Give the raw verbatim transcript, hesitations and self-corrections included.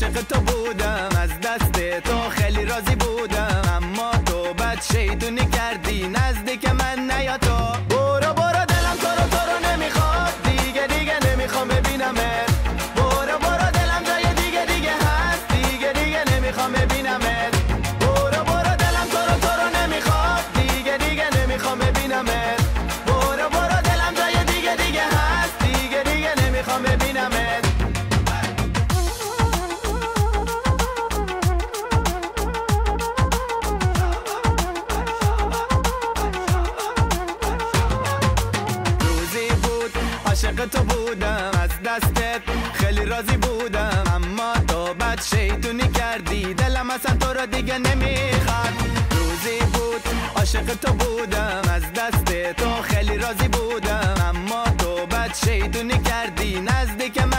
عاشق تو بودم، از دست تو خیلی راضی بودم، اما تو بد شیطونی کردی نزدیک من نیا تو. برو برو دلم تو رو تو رو نمیخواد، دیگه دیگه نمیخوام ببینمت. برو برو دلم جای دیگه دیگه هست، دیگه دیگه نمیخوام ببینمت. برو برو دلم تو رو تو رو نمیخواد، دیگه دیگه نمیخوام ببینمت. برو برو دلم جای دیگه دیگه هست، دیگه دیگه نمیخوام ببینمت. عاشق تو بودم، از دستت خیلی راضی بودم، اما تو بد شیطونی کردی دلم اصلا تو رو دیگه نمیخواد. روزی بود عاشق تو بودم، از دست تو خیلی راضی بودم، اما تو بد شیطونی کردی نزدیک